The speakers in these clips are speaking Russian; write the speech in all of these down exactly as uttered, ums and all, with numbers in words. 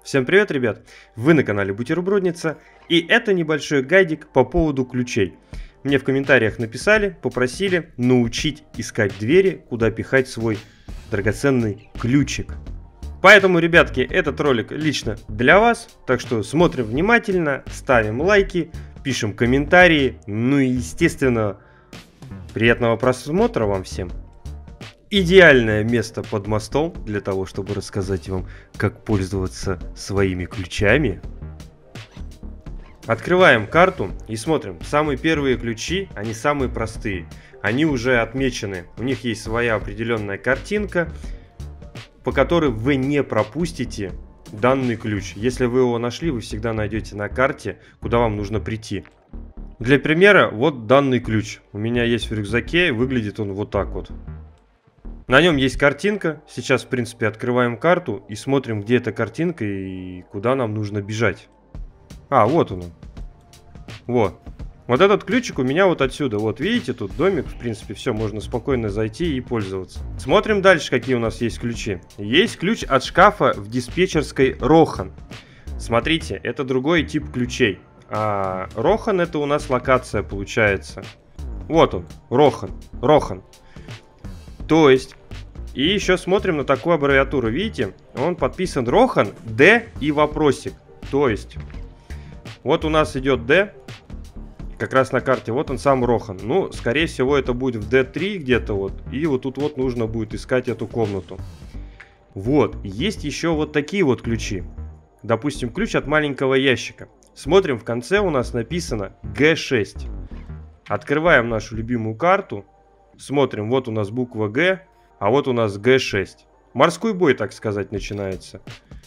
Всем привет, ребят! Вы на канале Бутербродница, и это небольшой гайдик по поводу ключей. Мне в комментариях написали, попросили научить искать двери, куда пихать свой драгоценный ключик. Поэтому, ребятки, этот ролик лично для вас, так что смотрим внимательно, ставим лайки, пишем комментарии, ну и, естественно, приятного просмотра вам всем. Идеальное место под мостом для того, чтобы рассказать вам, как пользоваться своими ключами. Открываем карту и смотрим. Самые первые ключи, они самые простые. Они уже отмечены. У них есть своя определенная картинка, по которой вы не пропустите данный ключ. Если вы его нашли, вы всегда найдете на карте, куда вам нужно прийти. Для примера, вот данный ключ. У меня есть в рюкзаке, выглядит он вот так вот. На нем есть картинка. Сейчас, в принципе, открываем карту и смотрим, где эта картинка и куда нам нужно бежать. А, вот он. Вот. Вот этот ключик у меня вот отсюда. Вот, видите, тут домик, в принципе, все, можно спокойно зайти и пользоваться. Смотрим дальше, какие у нас есть ключи. Есть ключ от шкафа в диспетчерской Рохан. Смотрите, это другой тип ключей. А Рохан — это у нас локация, получается. Вот он, Рохан, Рохан. То есть, и еще смотрим на такую аббревиатуру, видите, он подписан Рохан, Д и вопросик. То есть, вот у нас идет Д, как раз на карте, вот он сам Рохан. Ну, скорее всего, это будет в Д три где-то вот, и вот тут вот нужно будет искать эту комнату. Вот, есть еще вот такие вот ключи. Допустим, ключ от маленького ящика. Смотрим, в конце у нас написано Г шесть. Открываем нашу любимую карту. Смотрим, вот у нас буква Г, а вот у нас Г шесть. Морской бой, так сказать, начинается.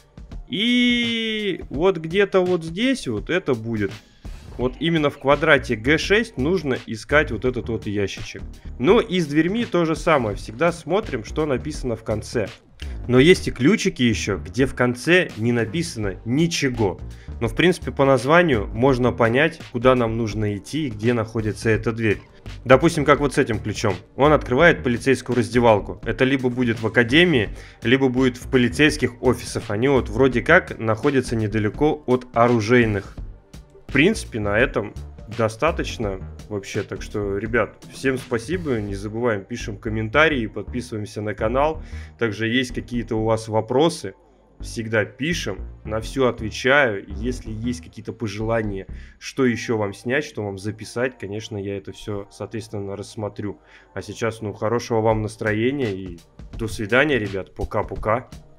И вот где-то вот здесь вот это будет. Вот именно в квадрате Г шесть нужно искать вот этот вот ящичек. Ну и с дверьми то же самое. Всегда смотрим, что написано в конце. Но есть и ключики еще, где в конце не написано ничего. Но в принципе по названию можно понять, куда нам нужно идти и где находится эта дверь. Допустим, как вот с этим ключом. Он открывает полицейскую раздевалку. Это либо будет в академии, либо будет в полицейских офисах. Они вот вроде как находятся недалеко от оружейных. В принципе, на этом достаточно вообще. Так что, ребят, всем спасибо. Не забываем, пишем комментарии, подписываемся на канал. Также есть какие-то у вас вопросы, всегда пишем, на все отвечаю. Если есть какие-то пожелания, что еще вам снять, что вам записать, конечно, я это все, соответственно, рассмотрю. А сейчас, ну, хорошего вам настроения и до свидания, ребят. Пока-пока.